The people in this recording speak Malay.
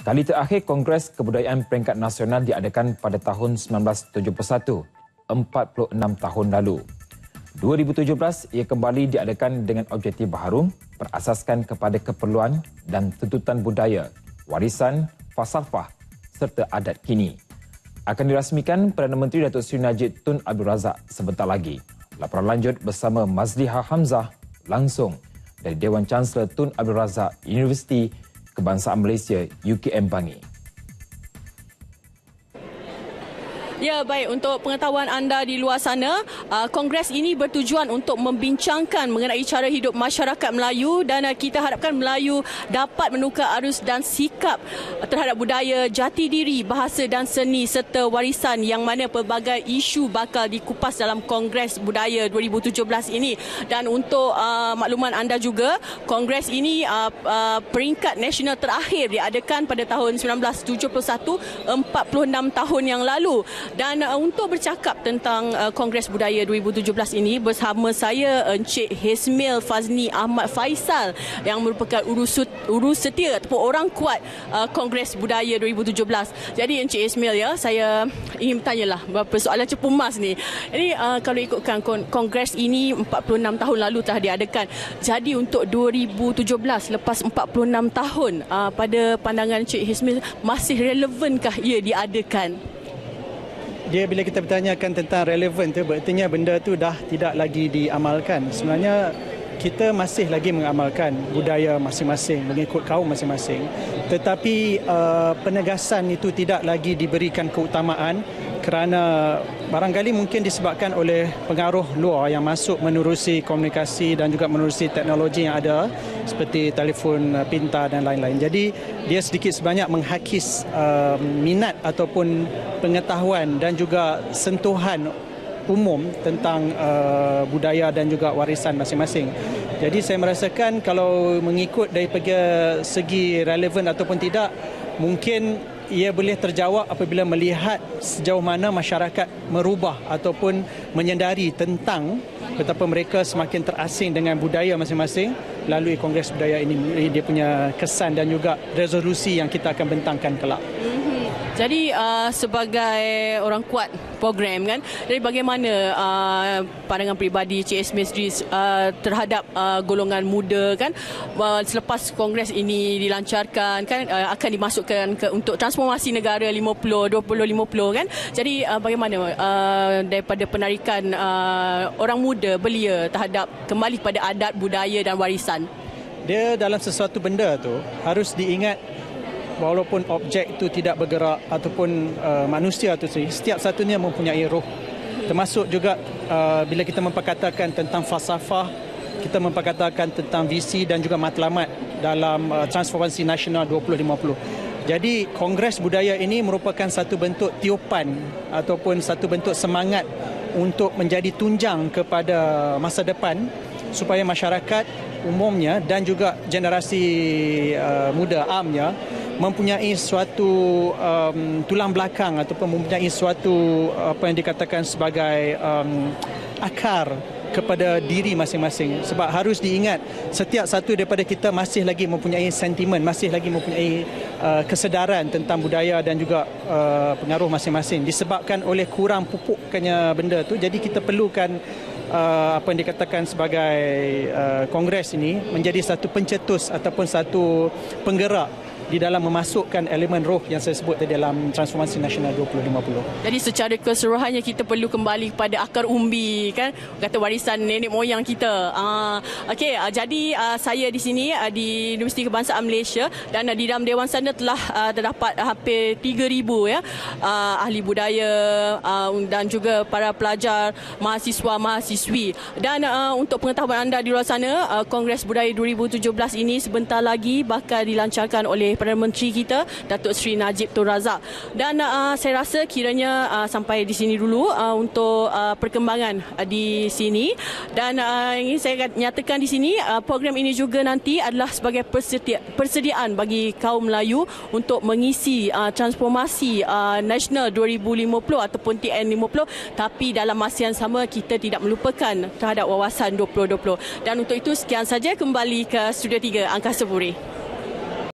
Kali terakhir Kongres Kebudayaan Peringkat Nasional diadakan pada tahun 1971, 46 tahun lalu. 2017 ia kembali diadakan dengan objektif baharu berasaskan kepada keperluan dan tuntutan budaya, warisan, falsafah serta adat kini. Akan dirasmikan Perdana Menteri Datuk Seri Najib Tun Abdul Razak sebentar lagi. Laporan lanjut bersama Mazliha Hamzah langsung dari Dewan Chancellor Tun Abdul Razak Universiti Kebangsaan Malaysia UKM Bangi. Ya, baik. Untuk pengetahuan anda di luar sana, Kongres ini bertujuan untuk membincangkan mengenai cara hidup masyarakat Melayu dan kita harapkan Melayu dapat menukar arus dan sikap terhadap budaya, jati diri, bahasa dan seni serta warisan yang mana pelbagai isu bakal dikupas dalam Kongres Budaya 2017 ini. Dan untuk makluman anda juga, Kongres ini peringkat nasional terakhir diadakan pada tahun 1971, 46 tahun yang lalu. Dan untuk bercakap tentang Kongres Budaya 2017 ini bersama saya Encik Hesmil Fazni Ahmad Faisal yang merupakan urus setia ataupun orang kuat Kongres Budaya 2017. Jadi Encik Hesmil, ya, saya ingin bertanyalah beberapa soalan cepu mas ni. Jadi kalau ikutkan Kongres ini 46 tahun lalu telah diadakan. Jadi untuk 2017 lepas 46 tahun, pada pandangan Encik Hesmil masih relevankah ia diadakan? Dia bila kita bertanyakan tentang relevan tu, berartinya benda tu dah tidak lagi diamalkan. Sebenarnya kita masih lagi mengamalkan budaya masing-masing mengikut kaum masing-masing, tetapi penegasan itu tidak lagi diberikan keutamaan kerana barangkali mungkin disebabkan oleh pengaruh luar yang masuk menerusi komunikasi dan juga menerusi teknologi yang ada seperti telefon pintar dan lain-lain. Jadi dia sedikit sebanyak menghakis minat ataupun pengetahuan dan juga sentuhan umum tentang budaya dan juga warisan masing-masing. Jadi saya merasakan kalau mengikut daripada segi relevan ataupun tidak, mungkin ia boleh terjawab apabila melihat sejauh mana masyarakat merubah ataupun menyedari tentang betapa mereka semakin terasing dengan budaya masing-masing melalui Kongres Budaya ini. Dia punya kesan dan juga resolusi yang kita akan bentangkan kelak. Jadi sebagai orang kuat program, kan, jadi bagaimana pandangan peribadi Cik Esmil sendiri terhadap golongan muda, kan, selepas Kongres ini dilancarkan, kan, akan dimasukkan untuk transformasi negara 50-20-50, kan. Jadi bagaimana daripada penarikan orang muda belia terhadap kembali pada adat, budaya dan warisan? Dia dalam sesuatu benda tu harus diingat, walaupun objek itu tidak bergerak ataupun manusia itu setiap satunya mempunyai roh. Termasuk juga bila kita memperkatakan tentang falsafah, kita memperkatakan tentang visi dan juga matlamat dalam transformasi nasional 2050. Jadi Kongres Budaya ini merupakan satu bentuk tiupan ataupun satu bentuk semangat untuk menjadi tunjang kepada masa depan supaya masyarakat umumnya dan juga generasi muda amnya mempunyai suatu tulang belakang ataupun mempunyai suatu apa yang dikatakan sebagai akar kepada diri masing-masing. Sebab harus diingat, setiap satu daripada kita masih lagi mempunyai sentimen, masih lagi mempunyai kesedaran tentang budaya dan juga pengaruh masing-masing. Disebabkan oleh kurang pupukkannya benda tu, jadi kita perlukan apa yang dikatakan sebagai Kongres ini menjadi satu pencetus ataupun satu penggerak di dalam memasukkan elemen roh yang saya sebut tadi dalam transformasi nasional 2050. Jadi secara keseluruhannya kita perlu kembali kepada akar umbi, kan, kata warisan nenek moyang kita. Okey, jadi saya di sini di Universiti Kebangsaan Malaysia dan di dalam Dewan sana telah terdapat hampir 3,000 ya ahli budaya dan juga para pelajar, mahasiswa-mahasiswi. Dan untuk pengetahuan anda di luar sana, Kongres Budaya 2017 ini sebentar lagi bakal dilancarkan oleh Perdana Menteri kita, Datuk Seri Najib Tun Razak. Dan saya rasa kiranya sampai di sini dulu untuk perkembangan di sini. Dan ingin saya nyatakan di sini, program ini juga nanti adalah sebagai persediaan bagi kaum Melayu untuk mengisi transformasi nasional 2050 ataupun TN50, tapi dalam masa yang sama kita tidak melupakan terhadap wawasan 2020. Dan untuk itu sekian saja, kembali ke Studio 3 Angkasa Puri.